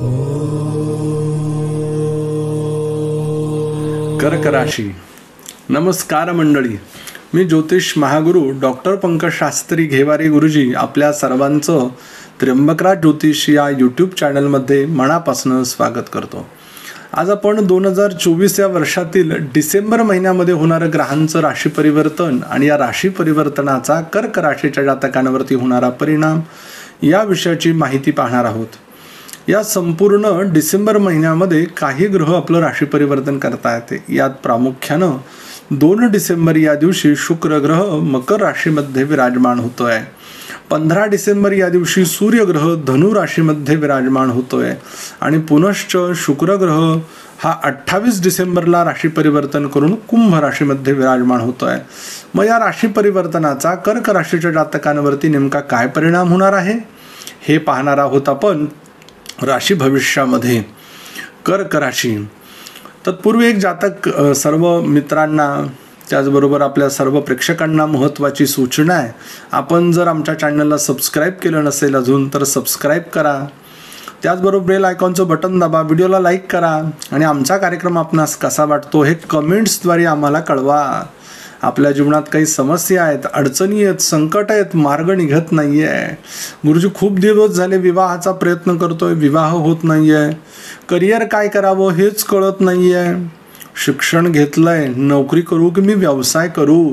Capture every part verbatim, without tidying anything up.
कर्क राशी. नमस्कार मंडळी, मी ज्योतिष महागुरु डॉक्टर पंकज शास्त्री घेवारे गुरुजी आपल्या सर्वांचं त्र्यंबकराज ज्योतिष या यूट्यूब चॅनलमध्ये मनापासून स्वागत करतो. आज आपण दोन हजार चोवीस या वर्षातील डिसेंबर महिन्यामध्ये होणारं ग्रहांचं राशी परिवर्तन आणि या राशी परिवर्तनाचा कर्क राशीच्या जातकांवरती होणारा परिणाम या विषयाची माहिती पाहणार आहोत. या संपूर्ण डिसेंबर महिन्यामध्ये काही ग्रह आपलं राशी परिवर्तन करता येते. यात प्रामुख्यानं दोन डिसेंबर या दिवशी शुक्र ग्रह मकर राशीमध्ये विराजमान होतोय. पंधरा डिसेंबर या दिवशी सूर्य ग्रह धनु राशीमध्ये विराजमान होतोय आणि पुनश्च शुक्र ग्रह हा अठ्ठावीस डिसेंबरला राशी परिवर्तन करून कुंभ राशीमध्ये विराजमान होतोय. मग या राशी परिवर्तनाचा कर्क राशीच्या जातकांवरती नेमका काय परिणाम होणार आहे हे पाहणार आहोत आपण राशी भविष्यामध्ये. कर्क राशी. तत्पूर्वी एक जातक सर्व मित्रांना त्याचबरोबर आपल्या सर्व प्रेक्षकांना महत्त्वाची सूचना आहे. आपण जर आमच्या चॅनलला सबस्क्राईब केलं नसेल अजून तर सबस्क्राईब करा. त्याचबरोबर बेल आयकॉनचं बटन दाबा, व्हिडिओला लाईक करा आणि आमचा कार्यक्रम आपणास कसा वाटतो हे कमेंट्सद्वारे आम्हाला कळवा. आपल्या जीवनात काही समस्या आहेत, अडचणी आहेत, संकट आहेत, मार्ग निघत नाही आहे. गुरुजी खूप दिवस झाले विवाहाचा प्रयत्न करतोय, विवाह होत नाही आहे. करिअर काय करावं हेच कळत नाही आहे. शिक्षण घेतलंय, नोकरी करू की मी व्यवसाय करू,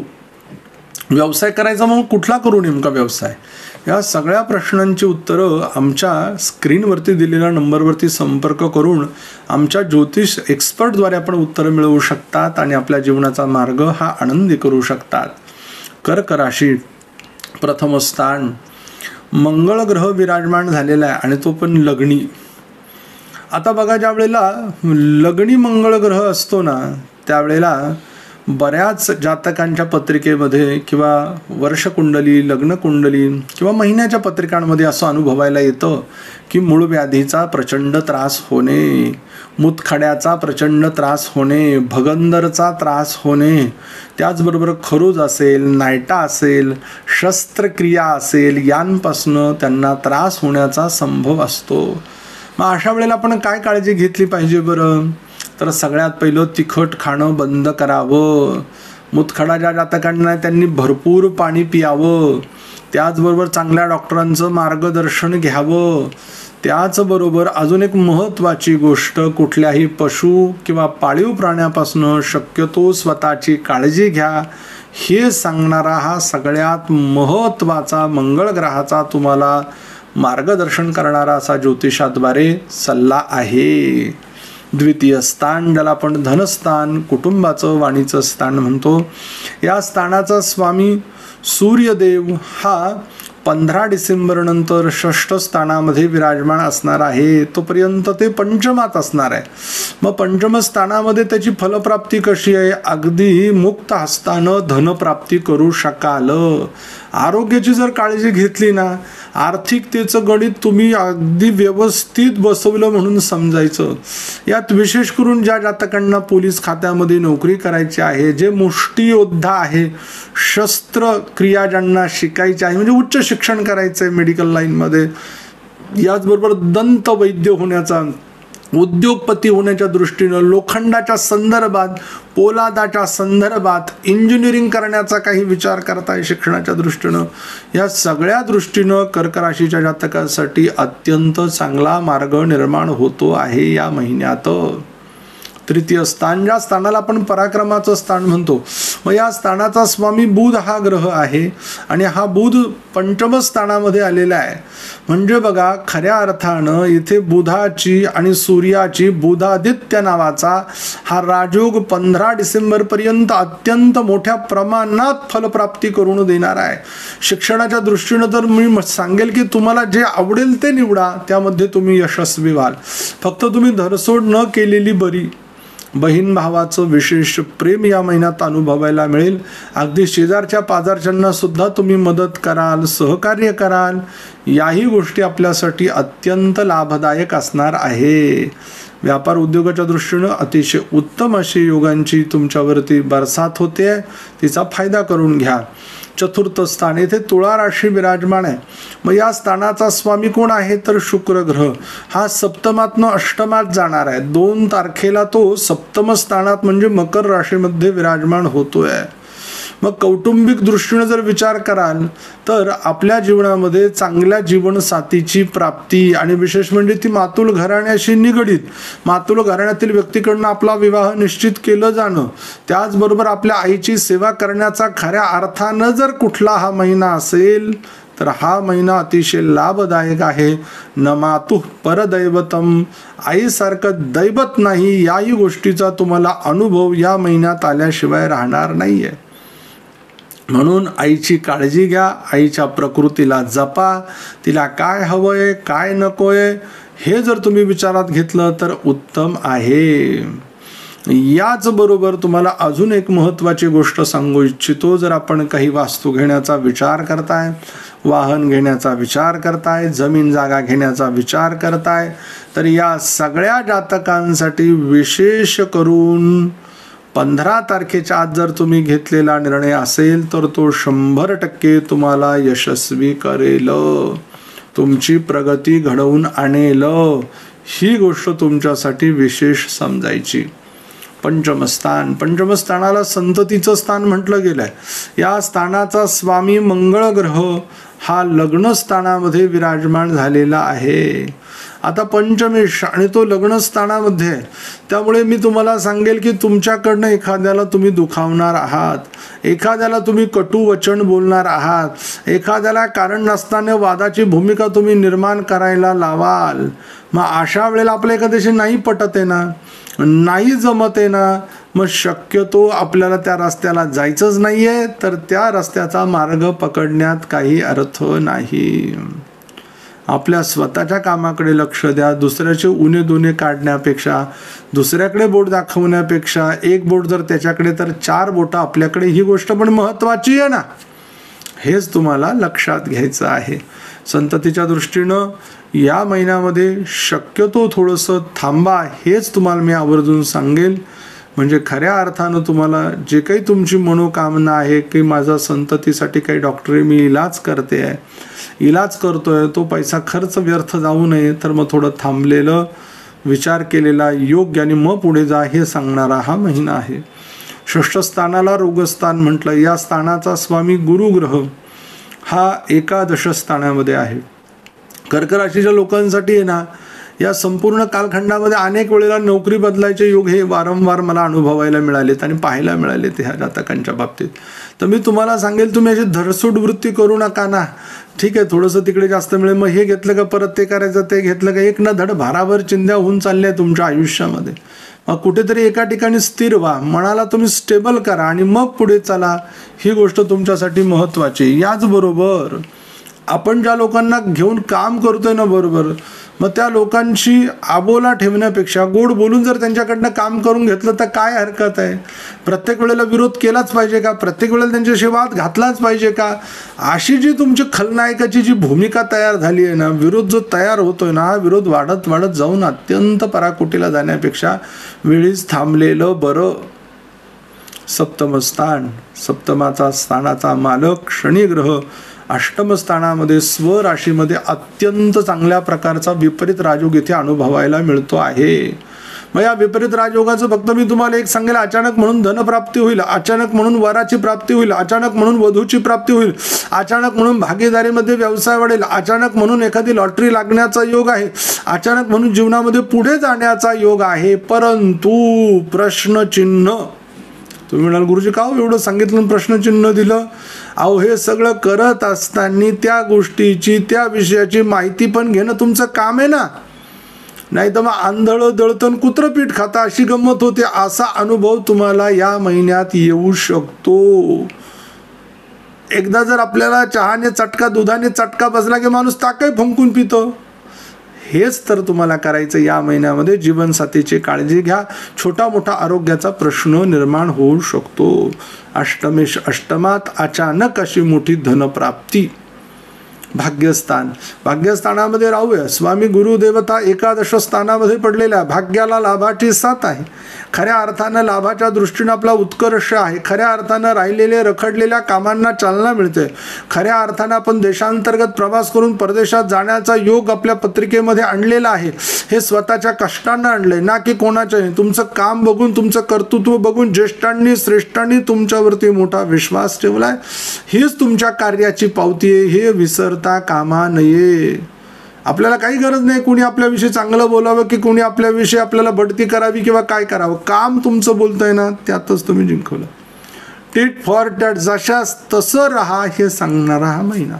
व्यवसाय करायचा मग कुठला करू नेमका व्यवसाय, या सगळ्या प्रश्नांची उत्तरं आमच्या स्क्रीनवरती दिलेल्या नंबरवरती संपर्क करून आमच्या ज्योतिष एक्सपर्टद्वारे आपण उत्तरं मिळवू शकतात आणि आपल्या जीवनाचा मार्ग हा आनंदी करू शकतात. कर्क राशी. प्रथम स्थान मंगळ ग्रह विराजमान झालेला आहे आणि तो पण लग्नी. आता बघा, ज्या वेळेला लग्नी मंगळ ग्रह असतो ना त्यावेळेला बऱ्याच जातकांच्या पत्रिकेमध्ये किंवा वर्षकुंडली, लग्नकुंडली किंवा महिन्याच्या पत्रिकांमध्ये असं अनुभवायला येतं की मूळव्याधीचा प्रचंड त्रास होणे, मूतखड्याचा प्रचंड त्रास होणे, भगंदरचा त्रास होणे, त्याचबरोबर खरूज असेल, नायटा असेल, शस्त्रक्रिया असेल, यांपासून त्यांना त्रास होण्याचा संभव असतो. मग अशा वेळेला आपण काय काळजी घेतली पाहिजे बरं? तर सगळ्यात पहिलं तिखट खाणं बंद करावं. मूतखडा ज्या जातकांना त्यांनी भरपूर पाणी पियावं. त्याचबरोबर चांगल्या डॉक्टरांचं मार्गदर्शन घ्यावं. त्याचबरोबर अजून एक महत्त्वाची गोष्ट, कुठल्याही पशु किंवा पाळीव प्राण्यापासून शक्यतो स्वतःची काळजी घ्या. हे सांगणारा हा सगळ्यात महत्त्वाचा मंगळ ग्रहाचा तुम्हाला मार्गदर्शन करणारा असा ज्योतिषाद्वारे सल्ला आहे. द्वितीय स्थान, ज्याला आपण धनस्थान, कुटुंबाचं, वाणीचं स्थान म्हणतो, या स्थानाचा स्वामी सूर्यदेव हा पंधरा डिसेंबर नंतर षष्ठ स्थानामध्ये विराजमान असणार आहे. तोपर्यंत ते पंचमात असणार आहे. मग पंचम स्थानामध्ये त्याची फलप्राप्ती कशी आहे? अगदी मुक्त हस्तानं धनप्राप्ती करू शकाल. आरोग्याची जर काळजी घेतली ना, आर्थिकतेचं गणित तुम्ही अगदी व्यवस्थित बसवलं म्हणून समजायचं. यात विशेष करून ज्या जातकांना पोलीस खात्यामध्ये नोकरी करायची आहे, जे मुष्टियोद्धा आहे, शस्त्रक्रिया ज्यांना शिकायची आहे, म्हणजे उच्च शिक्षण करायचं आहे मेडिकल लाईनमध्ये, याचबरोबर दंतवैद्य होण्याचा, उद्योगपती होण्याच्या दृष्टीनं, लोखंडाच्या संदर्भात, पोलादाच्या संदर्भात, इंजिनिअरिंग करण्याचा काही विचार करताय शिक्षणाच्या दृष्टीनं, या सगळ्या दृष्टीनं कर्क राशीच्या जातकांसाठी अत्यंत चांगला मार्ग निर्माण होतो आहे या महिन्यात. तृतीय स्थान, ज्या स्थानाला आपण पराक्रमाचं स्थान म्हणतो, मग या स्थानाचा स्वामी बुध हा ग्रह आहे आणि हा बुध पंचम स्थानामध्ये आलेला आहे. म्हणजे बघा, खऱ्या अर्थानं इथे बुधाची आणि सूर्याची, बुधादित्य नावाचा हा राजयोग पंधरा डिसेंबर पर्यंत अत्यंत मोठ्या प्रमाणात फलप्राप्ती करून देणार आहे. शिक्षणाच्या दृष्टीनं तर मी सांगेल की तुम्हाला जे आवडेल ते निवडा, त्यामध्ये तुम्ही यशस्वी व्हाल. फक्त तुम्ही धरसोड न केलेली बरी. बहीण भावाचं विशेष प्रेम या महिन्यात अनुभवायला मिळेल. अगदी शेजारच्या पाजारच्यांना सुद्धा तुम्ही मदत कराल, सहकार्य कराल. याही गोष्टी आपल्यासाठी अत्यंत लाभदायक असणार आहे. व्यापार उद्योगाच्या दृष्टीनं अतिशय उत्तम अशी योगांची तुमच्यावरती बरसात होते, तिचा फायदा करून घ्या. चतुर्थ स्थान, येथे तुळा राशी विराजमान आहे. मग या स्थानाचा स्वामी कोण आहे तर शुक्र ग्रह. हा सप्तमातनं अष्टमात जाणार आहे. दोन तारखेला तो सप्तम स्थानात म्हणजे मकर राशीमध्ये विराजमान होतोय. मग कौटुंबिक दृष्टीने जर विचार कराल तर आपल्या जीवनामध्ये चांगल्या जीवनसाथीची प्राप्ती आणि विशेष म्हणजे ती मातुल घराण्याशी निगडीत, मातुल घराण्यातील व्यक्तीकडून आपला विवाह निश्चित केलं जाणं, त्याचबरोबर आपल्या आईची सेवा करण्याचा खऱ्या अर्थानं जर कुठला हा महिना असेल तर हा महिना अतिशय लाभदायक आहे. न मातुः परदैवतम, आईसारखं दैवत नाही याही गोष्टीचा तुम्हाला अनुभव या महिन्यात आल्याशिवाय राहणार नाहीये. म्हणून आईची काळजी घ्या, आईच्या प्रकृतीला जपा, तिला काय हवंय काय नकोय हे जर तुम्ही विचारात घेतलं तर उत्तम आहे. याचबरोबर तुम्हाला अजून एक महत्त्वाची गोष्ट सांगू इच्छितो. जर आपण काही वास्तू घेण्याचा विचार करताय, वाहन घेण्याचा विचार करताय, जमीन जागा घेण्याचा विचार करताय, तर या सगळ्या जातकांसाठी विशेष करून पंधरा तारखेच्या आत जर तुम्ही घेतलेला निर्णय असेल तर तो शंभर टक्के तुम्हाला यशस्वी करेल, तुमची प्रगती घडवून आणेल. ही गोष्ट तुमच्यासाठी विशेष समजायची. पंचमस्थान, पंचमस्थानाला संततीचं स्थान म्हटलं गेलंय. या स्थानाचा स्वामी मंगळ ग्रह हा लग्न स्थानामध्ये विराजमान झालेला आहे. आता पंचमेश आणि तो लग्न स्थानामध्ये, त्यामुळे मी तुम्हाला सांगेल की तुमच्याकडनं एखाद्याला तुम्ही दुखावणार आहात, एखाद्याला तुम्ही कटू वचन बोलणार आहात, एखाद्याला कारण नसताना वादाची भूमिका तुम्ही निर्माण करायला लावाल. मग अशा वेळेला आपल्या एखाद्याशी नाही पटत आहे ना, नाही जमत आहे ना, मग शक्यतो आपल्याला त्या रस्त्याला जायचंच नाहीये, तर त्या रस्त्याचा मार्ग पकडण्यात काही अर्थ नाही. आपल्या स्वतःच्या कामाकडे लक्ष द्या. दुसऱ्याचे उणे दुणे काढण्यापेक्षा, दुसऱ्याकडे बोट दाखवण्यापेक्षा एक बोट जर त्याच्याकडे तर चार बोटं आपल्याकडे, ही गोष्ट पण महत्त्वाची आहे ना, हेच तुम्हाला लक्षात घ्यायचं आहे. संततीच्या दृष्टीनं या महिन्यामध्ये शक्यतो थोडंसं थांबा, हेच तुम्हाला मी आवर्जून सांगेल. म्हणजे खऱ्या अर्थानं तुम्हाला जे काही तुमची मनोकामना आहे की माझा संततीसाठी काही डॉक्टरी मी इलाज करते आहे, इलाज करतोय, तो पैसा खर्च व्यर्थ जाऊ नये, तर मग थोडं थांबलेलं, विचार केलेला योग्य आणि मग पुढे जा हे सांगणारा हा महिना आहे. षष्ठ स्थानाला रोगस्थान म्हटलं. या स्थानाचा स्वामी गुरुग्रह हा एकादश स्थानामध्ये आहे. कर्क राशीच्या लोकांसाठी आहे ना, या संपूर्ण कालखंडामध्ये अनेक वेळेला नोकरी बदलायचे योग हे वारंवार मला अनुभवायला मिळालेत आणि पाहायला मिळालेत ह्या जातकांच्या बाबतीत. तर मी तुम्हाला सांगेल, तुम्ही अशी धरसूड वृत्ती करू नका ना. ठीक आहे, थोडंसं तिकडे जास्त मिळेल, मग हे घेतलं का परत ते करायचं, ते घेतलं का, एक ना धड भाराभर चिंध्या होऊन चालल्या तुमच्या आयुष्यामध्ये. मग कुठेतरी एका ठिकाणी स्थिर व्हा, मनाला तुम्ही स्टेबल करा आणि मग पुढे चला. ही गोष्ट तुमच्यासाठी महत्त्वाची. याचबरोबर आपण ज्या लोकांना घेऊन काम करतोय ना बरोबर, मग त्या लोकांची आबोला ठेवण्यापेक्षा गोड बोलून जर त्यांच्याकडनं काम करून घेतलं तर काय हरकत आहे. प्रत्येक वेळेला विरोध केलाच पाहिजे का, प्रत्येक वेळेला त्यांच्याशी वाद घातलाच पाहिजे का. अशी जी तुमची खलनायकाची जी भूमिका तयार झाली आहे ना, विरोध जो तयार होतोय ना, हा विरोध वाढत वाढत जाऊन अत्यंत पराकोटीला जाण्यापेक्षा वेळीच थांबलेलं बरं. सप्तम स्थान, सप्तमाचा स्थानाचा मालक शनी ग्रह अष्टम स्थानामध्ये स्वराशीमध्ये अत्यंत चांगल्या प्रकारचा विपरीत राजयोग इथे अनुभवायला मिळतो आहे. मग या विपरीत राजयोगाचं फक्त मी तुम्हाला एक सांगेल, अचानक म्हणून धनप्राप्ती होईल, अचानक म्हणून वराची प्राप्ती होईल, अचानक म्हणून वधूची प्राप्ती होईल, अचानक म्हणून भागीदारीमध्ये व्यवसाय वाढेल, अचानक म्हणून एखादी लॉटरी लागण्याचा योग आहे, अचानक म्हणून जीवनामध्ये पुढे जाण्याचा योग आहे. परंतु प्रश्नचिन्ह. तुम्ही म्हणाल गुरुजी का एवढं सांगितलं प्रश्नचिन्ह दिलं? अहो, हे सगळं करत असताना त्या गोष्टीची, त्या विषयाची माहिती पण घेणं तुमचं काम आहे ना. नाही तर मग आंधळं दळतन कुत्रं पीठ खाता अशी गंमत होते. असा अनुभव तुम्हाला या महिन्यात येऊ शकतो. एकदा जर आपल्याला चहाने चटका, दुधाने चटका बसला की माणूस ताकही फुंकून पितो. हेच तर तुम्हाला करायचं या महिन्यामध्ये. जीवनसाथीची काळजी घ्या. छोटा मोठा आरोग्याचा प्रश्न निर्माण होऊ शकतो. अष्टमेश अष्टमात अचानक अशी मोठी धनप्राप्ती. भाग्यस्थान, भाग्यस्थानामध्ये राहूया. स्वामी गुरुदेवता एकादश स्थानामध्ये पडलेल्या भाग्याला लाभाची साथ आहे. खऱ्या अर्थानं लाभाच्या दृष्टीनं आपला उत्कर्ष आहे. खऱ्या अर्थानं राहिलेले रखडलेल्या कामांना चालना मिळते. खऱ्या अर्थानं आपण देशांतर्गत प्रवास करून परदेशात जाण्याचा योग आपल्या पत्रिकेमध्ये आणलेला आहे. हे स्वतःच्या कष्टानं आणले, ना की कोणाच्या. तुमचं काम बघून, तुमचं कर्तृत्व बघून ज्येष्ठांनी श्रेष्ठांनी तुमच्यावरती मोठा विश्वास ठेवलाय. हीच तुमच्या कार्याची पावती आहे, हे विसरता कामा नये. आपल्याला काही गरज नाही कोणी आपल्याविषयी चांगलं बोलावं की कोणी आपल्याविषयी आपल्याला बढती करावी किंवा काय करावं. काम तुमचं बोलतंय ना, त्यातच तुम्ही जिंकवलं. टिट फॉर टॅट, जशास तसं राहा हे सांगणारा हा महिना.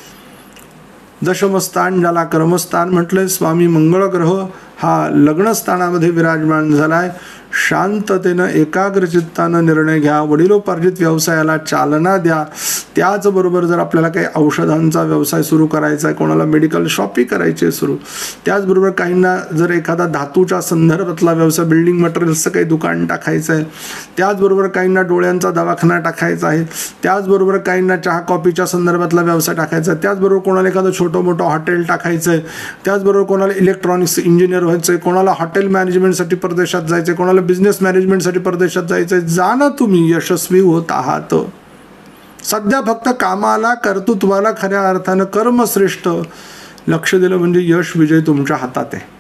दशमस्थान ज्याला कर्मस्थान म्हटलंय, स्वामी मंगळ ग्रह हा लग्नस्थानामध्ये विराजमान झालाय. शांततेनं एकाग्रचित्तानं निर्णय घ्या. वडिलोपार्जित व्यवसायाला चालना द्या. त्याचबरोबर जर आपल्याला काही औषधांचा व्यवसाय सुरू करायचा आहे, कोणाला मेडिकल शॉपी करायची आहे सुरू, त्याचबरोबर काहींना जर एखादा धातूच्या संदर्भातला व्यवसाय, बिल्डिंग मटेरियल्सचं काही दुकान टाकायचं आहे, त्याचबरोबर काहींना डोळ्यांचा दवाखाना टाकायचा आहे, त्याचबरोबर काहींना चहा कॉफीच्या संदर्भातला व्यवसाय टाकायचा आहे, त्याचबरोबर कोणाला एखादं छोटं मोठं हॉटेल टाकायचं आहे, त्याचबरोबर कोणाला इलेक्ट्रॉनिक्स इंजिनियर व्हायचं आहे, कोणाला हॉटेल मॅनेजमेंटसाठी परदेशात जायचं आहे, कोणाला बिझनेस मॅनेजमेंटसाठी परदेशात जायचं आहे. जा ना, तुम्ही यशस्वी होत आहात. सध्या फक्त कामाला, कर्तृत्वाला, खऱ्या अर्थानं कर्मश्रेष्ठ लक्ष दिलं म्हणजे यश विजय तुमच्या हातात आहे.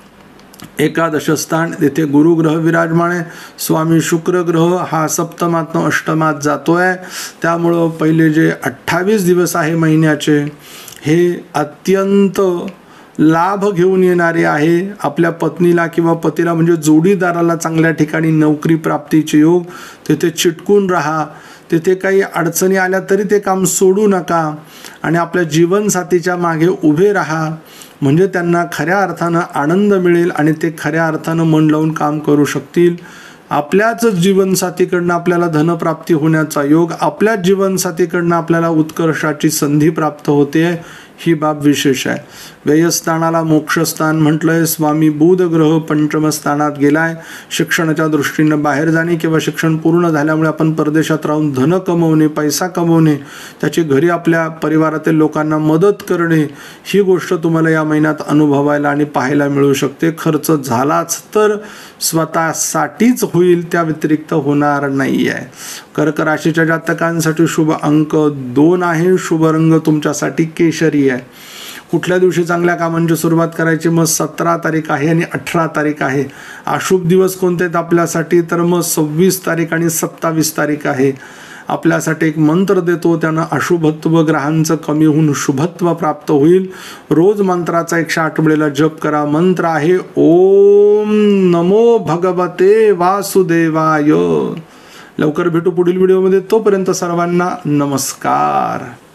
एकादश स्थान येथे गुरुग्रह विराजमान आहे. स्वामी शुक्र ग्रह हा सप्तमातनं अष्टमात जातोय. त्यामुळं पहिले जे अठ्ठावीस दिवस आहे महिन्याचे, हे अत्यंत लाभ घेऊन येणारे आहे. आपल्या पत्नीला किंवा पतीला म्हणजे जोडीदाराला चांगल्या ठिकाणी नोकरी प्राप्तीचे योग. तेथे चिटकून राहा. तेथे काही अडचणी आल्या तरी ते काम सोडू नका आणि आपल्या जीवनसाथीच्या मागे उभे राहा, म्हणजे त्यांना खऱ्या अर्थानं आनंद मिळेल आणि ते खऱ्या अर्थानं मन लावून काम करू शकतील. आपल्याच जीवनसाथीकडनं आपल्याला धनप्राप्ती होण्याचा योग, आपल्याच जीवनसाथीकडनं आपल्याला उत्कर्षाची संधी प्राप्त होते, ही बाब विशेष आहे. व्ययस्थानाला मोक्षस्थान म्हटलंय. स्वामी बुध ग्रह पंचमस्थानात गेलाय. शिक्षणाच्या दृष्टीनं बाहेर जाणे किंवा शिक्षण पूर्ण झाल्यामुळे आपण परदेशात राहून धन कमवणे, पैसा कमवणे, त्याची घरी आपल्या परिवारातील लोकांना मदत करणे, ही गोष्ट तुम्हाला या महिन्यात अनुभवायला आणि पाहायला मिळू शकते. खर्च झालाच तर स्वतःसाठीच होईल, त्या व्यतिरिक्त होणार नाही आहे. कर्क राशीच्या जातकांसाठी शुभ अंक दोन आहे. शुभ रंग तुमच्यासाठी केशरी आहे. कुठल्या दिवशी चांगल्या कामांची सुरुवात करायची, मग सतरा तारीख आहे आणि अठरा तारीख आहे. अशुभ दिवस कोणते आहेत आपल्यासाठी, तर मग सव्वीस तारीख आणि सत्तावीस तारीख आहे. आपल्यासाठी एक मंत्र देतो, त्यानं अशुभत्व ग्रहांचं कमी होऊन शुभत्व प्राप्त होईल. रोज मंत्राचा एकशे आठ वेळेला जप करा. मंत्र आहे ओम नमो भगवते वासुदेवाय. लवकर भेटू पुढील व्हिडिओमध्ये. तोपर्यंत सर्वांना नमस्कार.